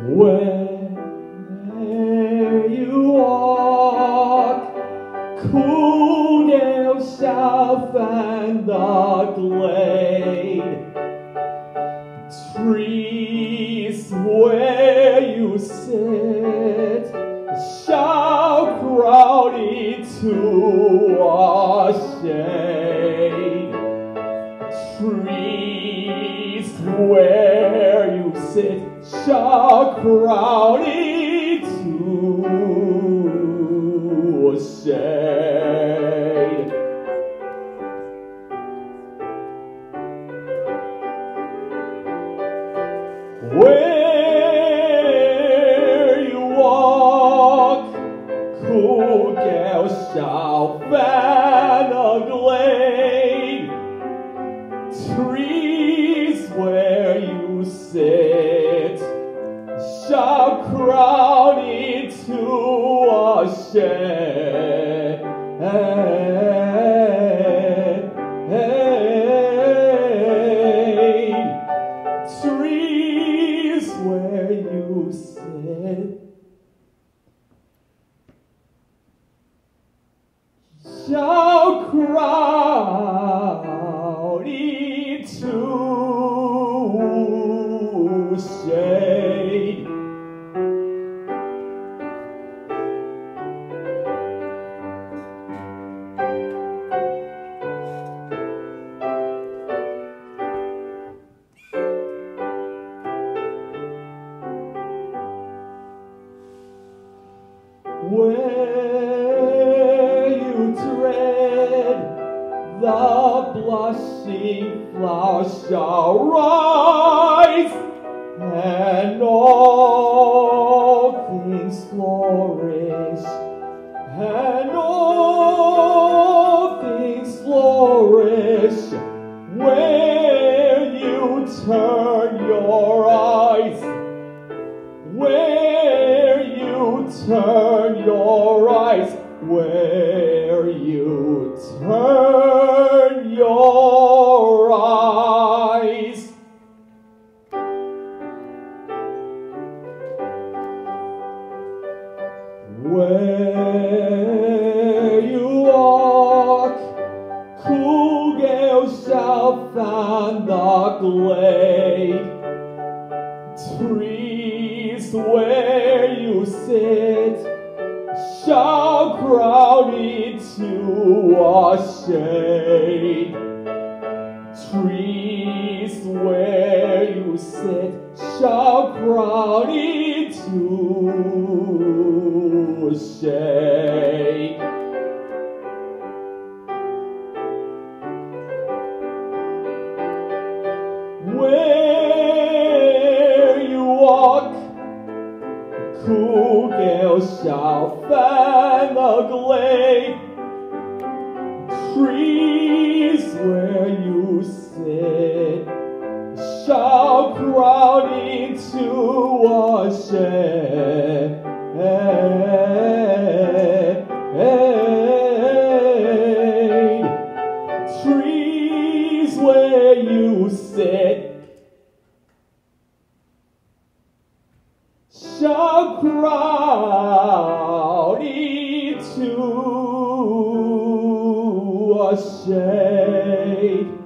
Where you walk, Coaldale South and the glade, trees where you sit shall crowded to a shade. Trees where you sit shall crowded to a shade. Where you walk, Coaldale South and the glade, trees where you sit shall crowd into a shade. Trees where you sit shall crowd into shade. Where you tread, the blushing flowers shall rise, and all things flourish, and all things flourish. Where you turn your eyes, where you turn your eyes, where you turn your eyes. Where you walk, Coaldale South and the glade, trees where you sit shall crowd into a shade. Trees where you sit shall crowd into a shade. Where you walk, Coaldale South and the glade, trees where you sit shall crowd into a shade. Trees where you sit shall crowd into a shade.